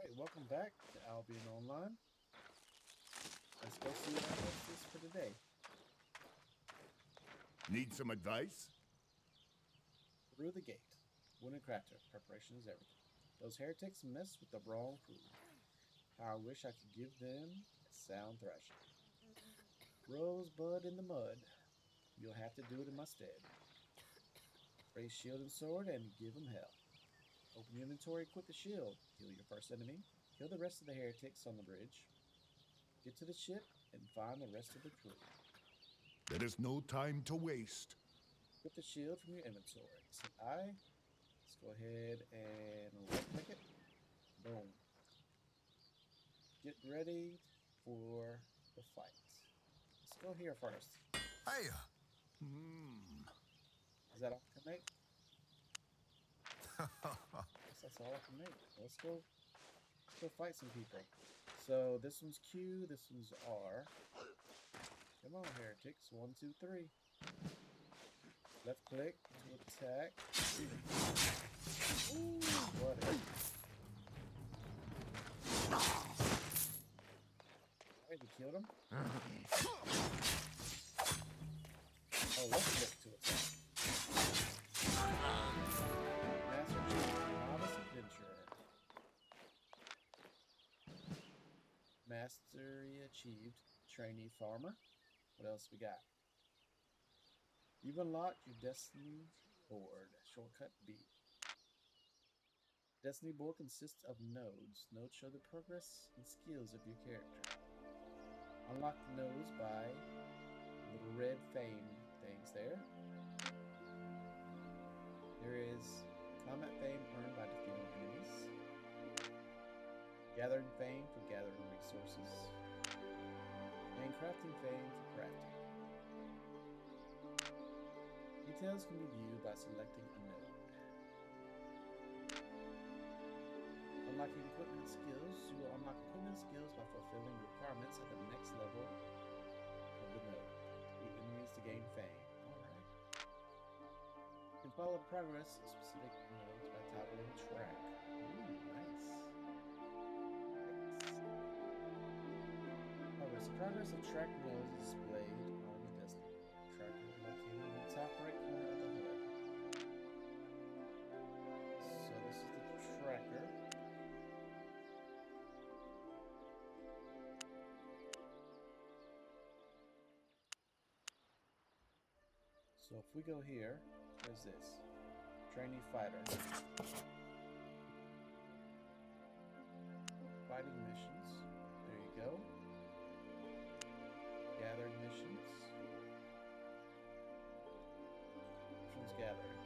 Alright, welcome back to Albion Online. Let's go see what else is for today. Need some advice? Through the gate. Wooden crafter. Preparation is everything. Those heretics mess with the wrong crew. How I wish I could give them a sound thrashing. Rosebud in the mud. You'll have to do it in my stead. Raise shield and sword and give them hell. Open your inventory, equip the shield. Kill your first enemy. Kill the rest of the heretics on the bridge. Get to the ship and find the rest of the crew. There is no time to waste. Put the shield from your inventory. Set I. Let's go ahead and right click it. Boom. Get ready for the fight. Let's go here first. Hey. Is that all I can make? Guess that's all I can make. Let's go fight some people. So this one's Q, this one's R. Come on, heretics. 1, 2, 3. Left click to attack. Ooh, buddy. Alright, we killed him. Oh, left click to attack. Master Chief, Novice Adventurer. Mastery achieved. Trainee Farmer. What else we got? You've unlocked your Destiny board. Shortcut B. Destiny board consists of nodes. Nodes show the progress and skills of your character. Unlock the nodes by little red fame things there. There is combat fame earned by defeating enemies. Gathering fame for gathering resources. And crafting fame for crafting. Details can be viewed by selecting a node. Unlocking equipment skills. You will unlock equipment skills by fulfilling requirements at the next level of the node. Defeat enemies to gain fame. Alright. You can follow progress of specific nodes by toggling track. Ooh, nice. Progress of track nodes is displayed on the Destiny tracker located in the top right corner of the HUD. So this is the tracker. So if we go here, what is this? Trainee fighter. Fighting missions. There you go. Gathering missions. Which one's gathering?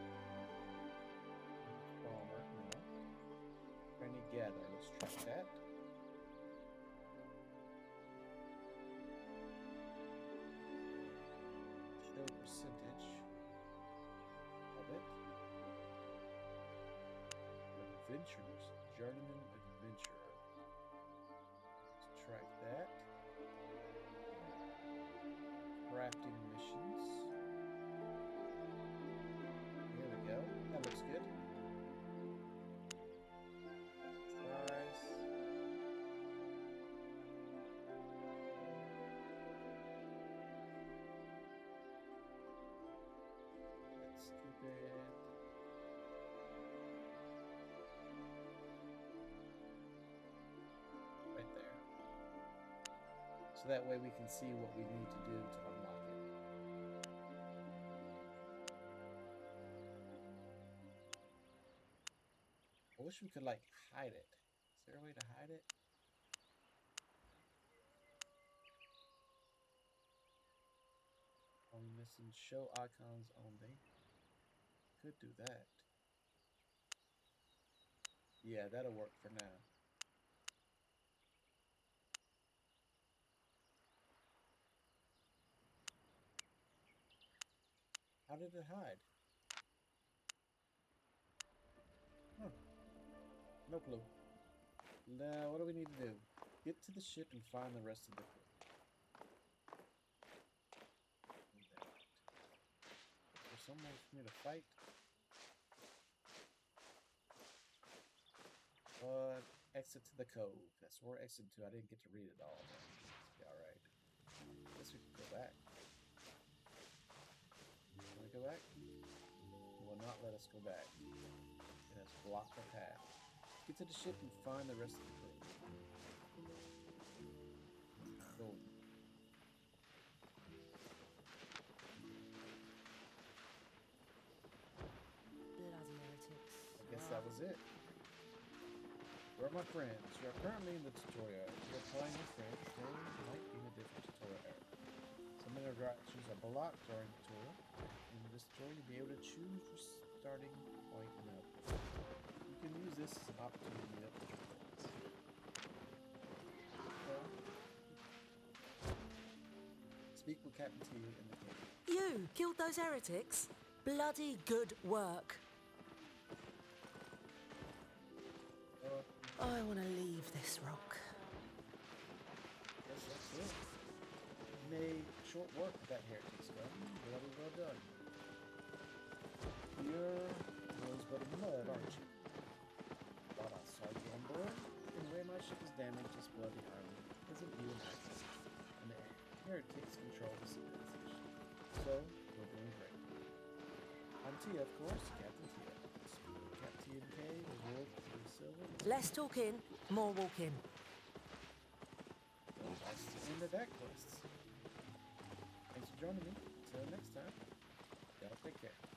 Bomber, no. Trainee gather. Let's track that. Show percentage of it. Adventures. Journeyman Adventurer. Let's track that. Crafting missions. Here we go. That looks good. Nice. Let's keep it. Right there. So that way we can see what we need to do to unlock it. I wish we could, like, hide it. Is there a way to hide it? Only missing show icons only. Could do that. Yeah, that'll work for now. How did it hide? Huh. No clue. Now, what do we need to do? Get to the ship and find the rest of the crew. Is there somewhere for me to fight? exit to the cove. That's where we're exiting to. I didn't get to read it all. But alright. Guess we can go back. Can we go back? It will not let us go back. It has blocked the path. Get to the ship and find the rest of the crew. Boom. Bloody heretics. I guess that was it. Where are my friends? You are currently in the tutorial. If you are playing with friends, they might be in a different tutorial area. Some interactions are blocked during the tutorial. In this tutorial, you'll be able to choose your starting point and output. You can use this as an opportunity to meet up with your friends. Speak with Captain T in the cave. You killed those heretics? Bloody good work. I want to leave this rock. Yes, that's it. You made short work with that heretic skull. Bloody well done. You're nothing but mud, aren't you? Thought I saw you on board. Anyway, my ship is damaged. This bloody island isn't even active, and the heretics control the civilization. So we're doing great. I'm Tia, of course, Captain Tia. Captain T and K is world for silver. Less talking, more walking. Well, that's the end of that quest. Thanks for joining me. Until next time, y'all take care.